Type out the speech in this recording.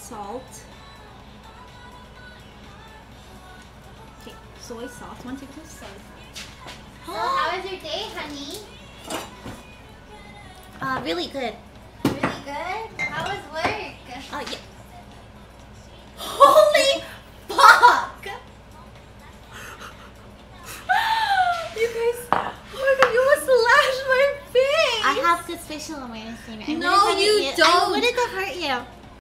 salt. Okay, soy sauce. 1, 2, 3, soy sauce. So how was your day, honey? Really good. Really good? How was work? Yeah. Holy fuck! You guys, oh my god, you almost slashed my face! I have good facial awareness. No, you don't! I wouldn't have hurt you.